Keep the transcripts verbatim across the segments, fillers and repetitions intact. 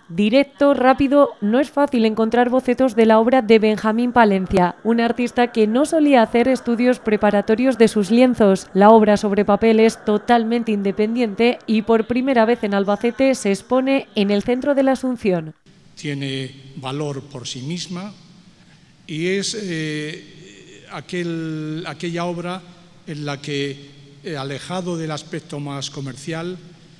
Directo, rápido, no es fácil encontrar bocetos de la obra de Benjamín Palencia, un artista que no solía hacer estudios preparatorios de sus lienzos. La obra sobre papel es totalmente independiente y por primera vez en Albacete se expone en el centro de la Asunción. Tiene valor por sí misma y es eh, aquel, aquella obra en la que, eh, alejado del aspecto más comercial,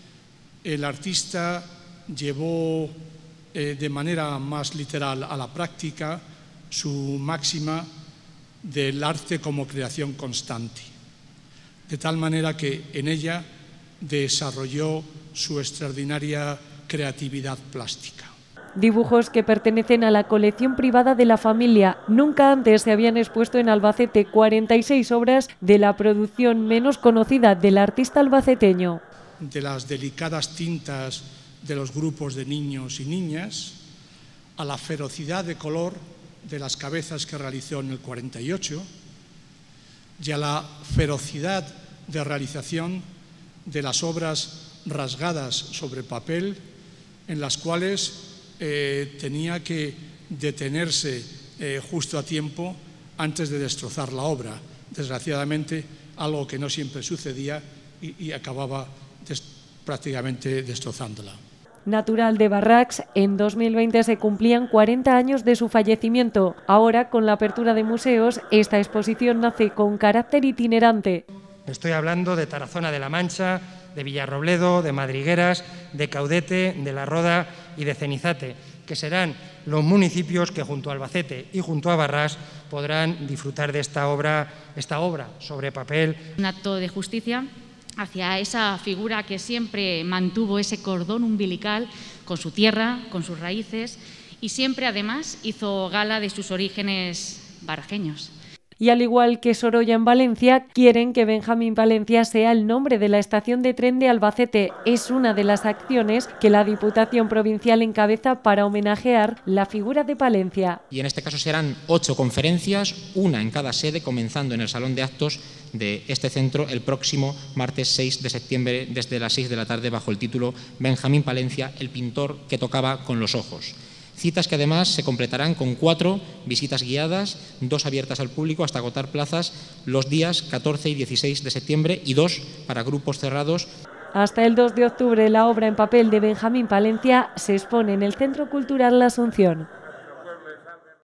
el artista llevó eh, de manera más literal a la práctica su máxima del arte como creación constante, de tal manera que en ella desarrolló su extraordinaria creatividad plástica. Dibujos que pertenecen a la colección privada de la familia. Nunca antes se habían expuesto en Albacete cuarenta y seis obras de la producción menos conocida del artista albaceteño. De las delicadas tintas de los grupos de niños y niñas, a la ferocidad de color de las cabezas que realizó en el cuarenta y ocho y a la ferocidad de realización de las obras rasgadas sobre papel, en las cuales eh, tenía que detenerse eh, justo a tiempo antes de destrozar la obra. Desgraciadamente, algo que no siempre sucedía y, y acababa des, prácticamente destrozándola. Natural de Barracs, en dos mil veinte se cumplían cuarenta años de su fallecimiento. Ahora, con la apertura de museos, esta exposición nace con carácter itinerante. Estoy hablando de Tarazona de la Mancha, de Villarrobledo, de Madrigueras, de Caudete, de La Roda y de Cenizate, que serán los municipios que junto a Albacete y junto a Barracs podrán disfrutar de esta obra, esta obra sobre papel. Un acto de justicia hacia esa figura que siempre mantuvo ese cordón umbilical con su tierra, con sus raíces, y siempre además hizo gala de sus orígenes barajeños. Y al igual que Sorolla en Valencia, quieren que Benjamín Palencia sea el nombre de la estación de tren de Albacete. Es una de las acciones que la Diputación Provincial encabeza para homenajear la figura de Palencia. Y en este caso serán ocho conferencias, una en cada sede, comenzando en el Salón de Actos de este centro el próximo martes seis de septiembre desde las seis de la tarde bajo el título Benjamín Palencia, el pintor que tocaba con los ojos. Citas que además se completarán con cuatro visitas guiadas, dos abiertas al público hasta agotar plazas los días catorce y dieciséis de septiembre y dos para grupos cerrados. Hasta el dos de octubre la obra en papel de Benjamín Palencia se expone en el Centro Cultural La Asunción.